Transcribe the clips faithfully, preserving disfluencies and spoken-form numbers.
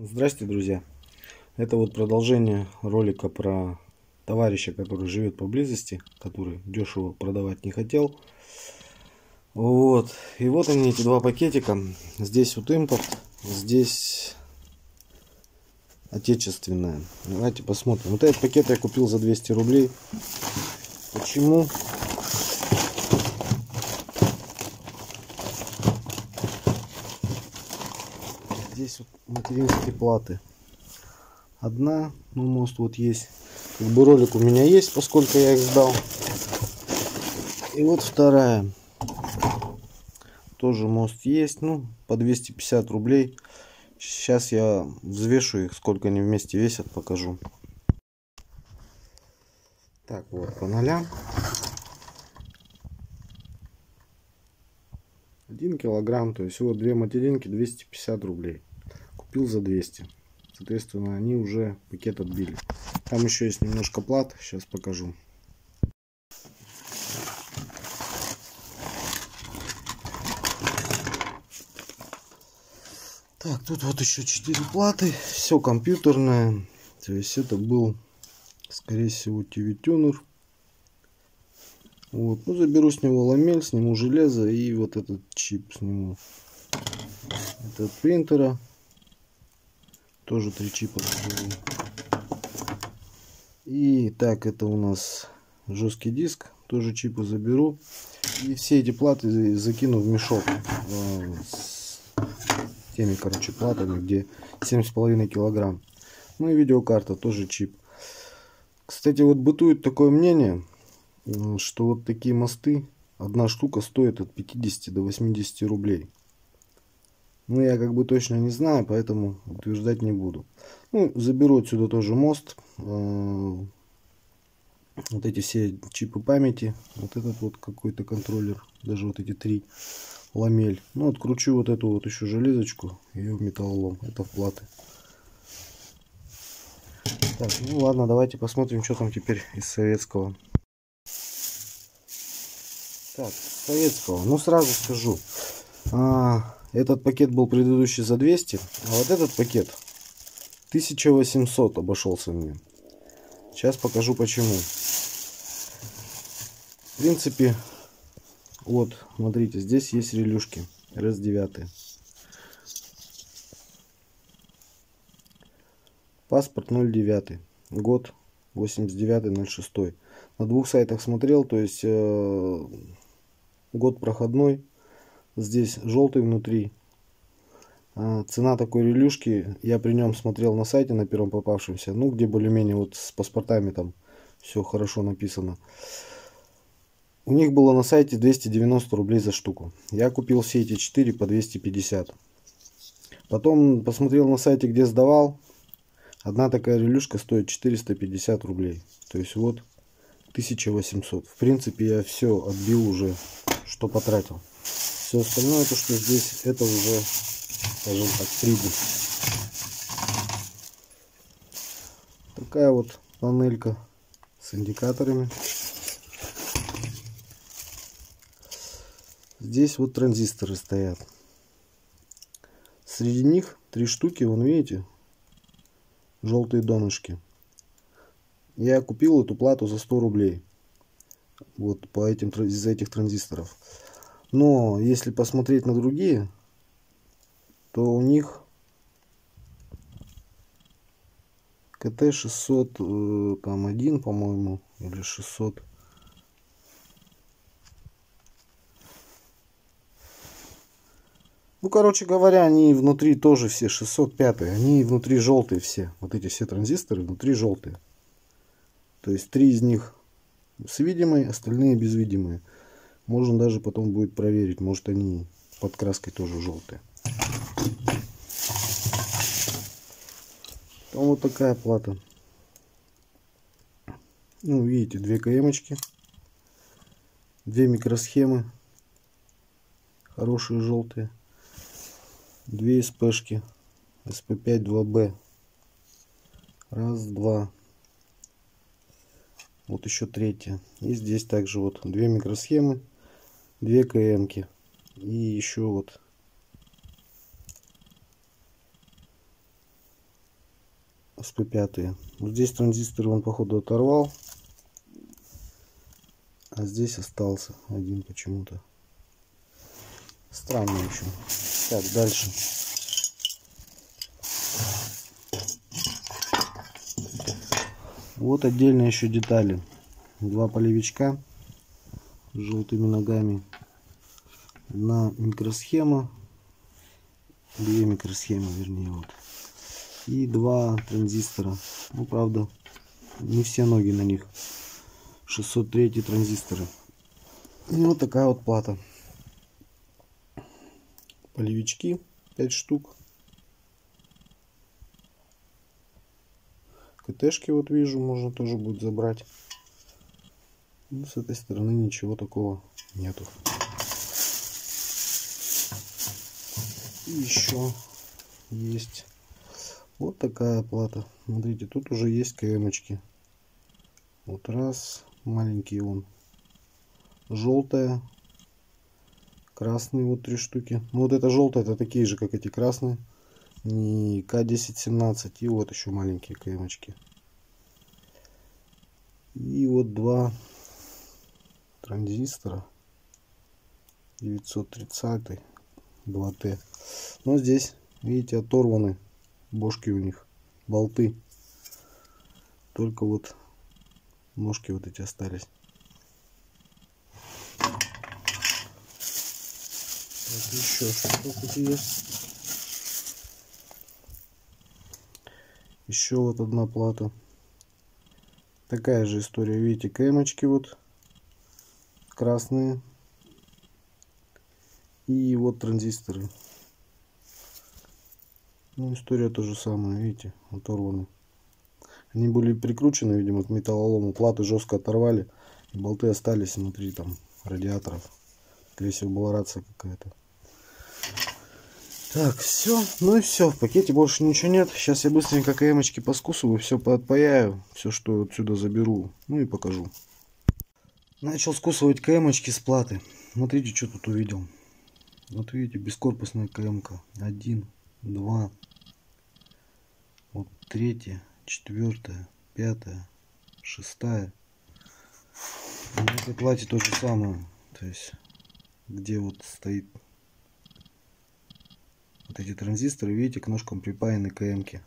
Здрасте, друзья! Это вот продолжение ролика про товарища, который живет поблизости, который дешево продавать не хотел. Вот. И вот они, эти два пакетика. Здесь вот импорт, здесь отечественное. Давайте посмотрим. Вот этот пакет я купил за двести рублей. Почему? Здесь вот материнские платы. Одна, ну, мост вот есть. Как бы ролик у меня есть, поскольку я их сдал. И вот вторая. Тоже мост есть, ну, по двести пятьдесят рублей. Сейчас я взвешу их, сколько они вместе весят, покажу. Так, вот по нолям. один килограмм, то есть вот две материнки, двести пятьдесят рублей. Купил за двести. Соответственно, они уже пакет отбили. Там еще есть немножко плат, сейчас покажу. Так, тут вот еще четыре платы, все компьютерное. То есть это был, скорее всего, ти ви-тюнер. Вот, ну заберу с него ламель, сниму железо и вот этот чип сниму. Это от принтера. Тоже три чипа заберу. И так, это у нас жесткий диск, тоже чипы заберу. И все эти платы закину в мешок с теми, короче, платами, где семь с половиной килограмм. Ну и видеокарта, тоже чип. Кстати, вот бытует такое мнение, что вот такие мосты, одна штука стоит от пятидесяти до восьмидесяти рублей. Ну, я как бы точно не знаю, поэтому утверждать не буду. Ну, заберу отсюда тоже мост. Вот эти все чипы памяти. Вот этот вот какой-то контроллер. Даже вот эти три ламель. Ну, откручу вот эту вот еще железочку. Ее в металлолом. Это в платы. Так, ну ладно, давайте посмотрим, что там теперь из советского. Так, советского. Ну, сразу скажу. А, этот пакет был предыдущий за двести. А вот этот пакет тысяча восемьсот обошелся мне. Сейчас покажу почему. В принципе, вот, смотрите, здесь есть релюшки эр эс девять. Паспорт ноль девять. Год восемьдесят девятый ноль шесть. На двух сайтах смотрел, то есть э, год проходной. Здесь желтый внутри. А цена такой релюшки, я при нем смотрел на сайте, на первом попавшемся, ну, где более-менее вот с паспортами там все хорошо написано. У них было на сайте двести девяносто рублей за штуку. Я купил все эти четыре по двести пятьдесят. Потом посмотрел на сайте, где сдавал. Одна такая релюшка стоит четыреста пятьдесят рублей. То есть вот тысяча восемьсот. В принципе, я все отбил уже, что потратил. Все остальное, то что здесь, это уже, скажем так, прибыль. Такая вот панелька с индикаторами. Здесь вот транзисторы стоят. Среди них три штуки, вон видите, желтые донышки. Я купил эту плату за сто рублей. Вот по этим, из-за этих транзисторов. Но если посмотреть на другие, то у них ка тэ шестьсот один, по-моему, или шестьсот. Ну, короче говоря, они внутри тоже все шестьсот пять, они внутри желтые все. Вот эти все транзисторы внутри желтые. То есть три из них с видимой, остальные без видимой. Можно даже потом будет проверить, может они под краской тоже желтые. Там вот такая плата. Ну, видите, две ка эмочки, две микросхемы, хорошие желтые. Две эспешки эс пэ пять два бэ. Раз, два. Вот еще третья. И здесь также вот две микросхемы, две ка эмки. И еще вот эс пи пять. Вот здесь транзистор он походу оторвал, а здесь остался один почему-то. Странно, в общем. Так, дальше. Вот отдельно еще детали. Два полевичка с желтыми ногами. Одна микросхема. Две микросхемы, вернее, вот. И два транзистора. Ну, правда, не все ноги на них. шестьсот три транзисторы. И вот такая вот плата. Полевички пять штук. КТшки вот вижу, можно тоже будет забрать. Ну, с этой стороны ничего такого нету. И еще есть вот такая плата. Смотрите, тут уже есть КМочки. Вот раз, маленький он. Желтая. Красные вот три штуки. Ну, вот это желтая, это такие же, как эти красные. Не К десять семнадцать. И вот еще маленькие КМочки. И вот два транзистора. девятьсот тридцать. два Т. Но здесь, видите, оторваны бошки у них. Болты. Только вот ножки вот эти остались. Вот еще что тут есть. Еще вот одна плата. Такая же история. Видите, КМочки вот красные. И вот транзисторы. Ну, история то же самое. Видите, оторваны. Они были прикручены, видимо, к металлолому. Платы жестко оторвали. И болты остались внутри там радиаторов. Скорее всего, была рация какая-то. Так, все. Ну и все. В пакете больше ничего нет. Сейчас я быстренько КМочки поскусываю, все поотпаяю. Все, что отсюда заберу. Ну и покажу. Начал скусывать КМочки с платы. Смотрите, что тут увидел. Вот видите, бескорпусная КМка. Один, два. Вот третья, четвертая, пятая, шестая. На этой плате то же самое. То есть, где вот стоит вот эти транзисторы, видите, к ножкам припаяны КМки.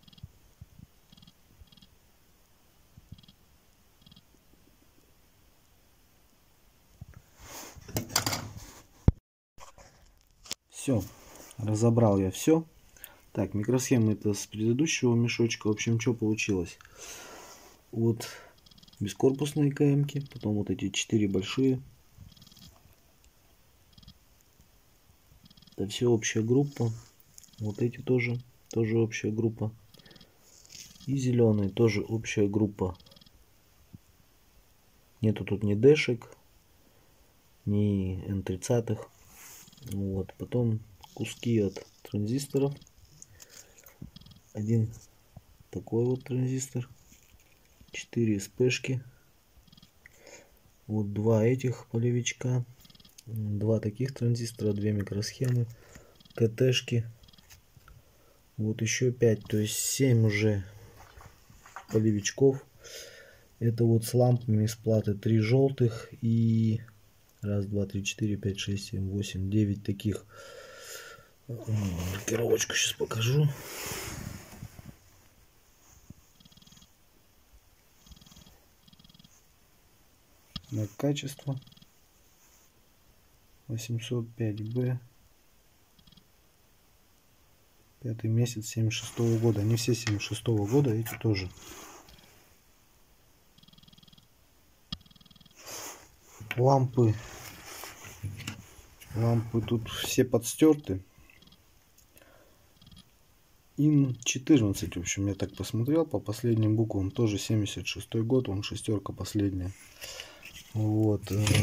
Все, разобрал я все. Так, микросхема это с предыдущего мешочка. В общем, что получилось? Вот бескорпусные КМки, потом вот эти четыре большие. Это все общая группа. Вот эти тоже, тоже общая группа. И зеленые тоже общая группа. Нету тут ни дэшек, ни эн тридцать. Вот, потом куски от транзисторов. Один такой вот транзистор. четыре спешки. Вот два этих полевичка. Два таких транзистора, две микросхемы, КТшки. Вот еще пять, то есть семь уже полевичков. Это вот с лампами с платы три желтых и раз, два, три, четыре, пять, шесть, семь, восемь, девять таких. Маркировочку сейчас покажу. На качество восемьсот пять бэ, пятый месяц семьдесят шестого года. Они все семьдесят шестого года, эти тоже. Лампы лампы тут все подстерты. ин четырнадцать, в общем, я так посмотрел по последним буквам, тоже семьдесят шестой год, он шестерка последняя. Вот.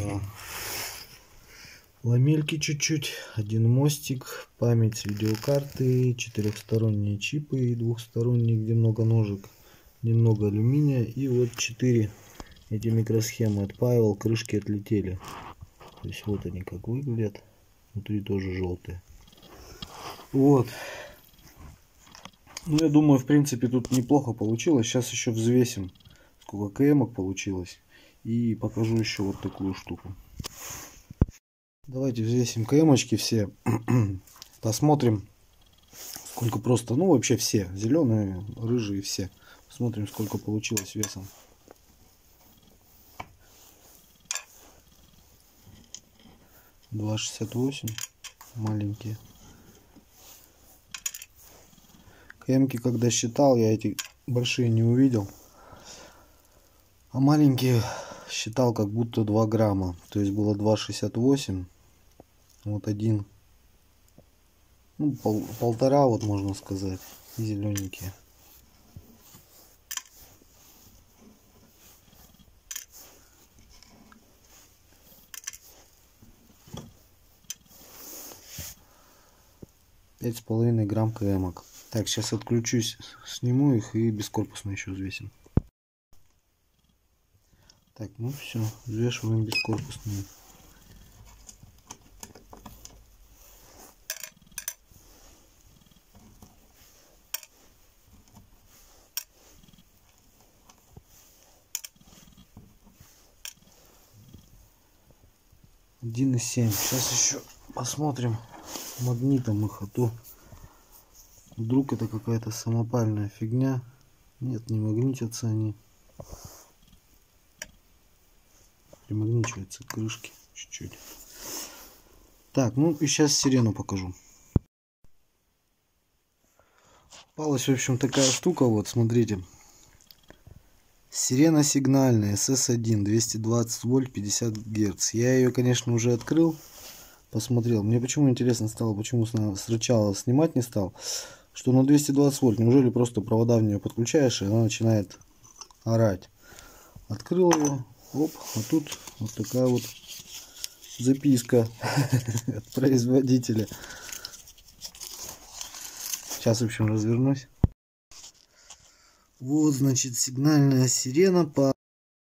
Ламельки чуть-чуть, один мостик, память видеокарты, четырехсторонние чипы и двухсторонние, где много ножек, немного алюминия, и вот четыре эти микросхемы отпаивал, крышки отлетели. То есть вот они как выглядят, внутри тоже желтые. Вот. Ну, я думаю, в принципе, тут неплохо получилось. Сейчас еще взвесим, сколько кэмок получилось. И покажу еще вот такую штуку. Давайте взвесим кэмочки все. Посмотрим, сколько просто, ну, вообще все. Зеленые, рыжие, все. Посмотрим, сколько получилось весом. два шестьдесят восемь. Маленькие. Кэмки, когда считал, я эти большие не увидел. А маленькие считал как будто два грамма. То есть было два шестьдесят восемь. Вот один. Ну, пол, полтора, вот можно сказать. И зелененькие. пять с половиной грамм кэмок. Так, сейчас отключусь, сниму их и бескорпусно еще взвесим. Так, ну все, взвешиваем бескорпусные. один и семь. Сейчас еще посмотрим магнитом их, а то вдруг это какая-то самопальная фигня. Нет, не магнитятся они. Примагничиваются крышки чуть-чуть. Так, ну и сейчас сирену покажу. Попалась, в общем, такая штука, вот, смотрите. Сирена сигнальная эс эс один, двести двадцать вольт, пятьдесят герц. Я ее, конечно, уже открыл, посмотрел. Мне почему интересно стало, почему сначала снимать не стал, что на двести двадцать вольт, неужели просто провода в нее подключаешь, и она начинает орать. Открыл ее, оп, а тут вот такая вот записка от производителя. Сейчас, в общем, развернусь. Вот, значит, сигнальная сирена по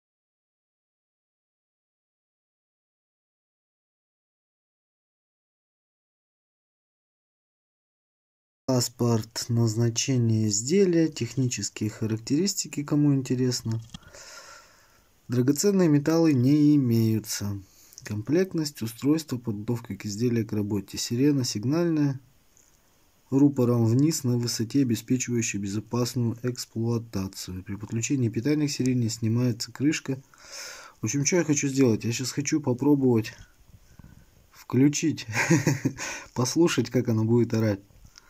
паспорт, назначение изделия, технические характеристики, кому интересно. Драгоценные металлы не имеются. Комплектность, устройство, подготовка к изделию к работе. Сирена сигнальная, рупором вниз на высоте, обеспечивающей безопасную эксплуатацию. При подключении питания к сирене снимается крышка. В общем, что я хочу сделать? Я сейчас хочу попробовать включить, послушать, как она будет орать.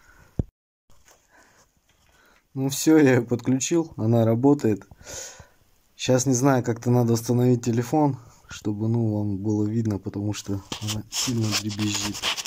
Ну все, я ее подключил, она работает. Сейчас не знаю, как-то надо установить телефон, чтобы, ну, вам было видно, потому что она сильно дребезжит.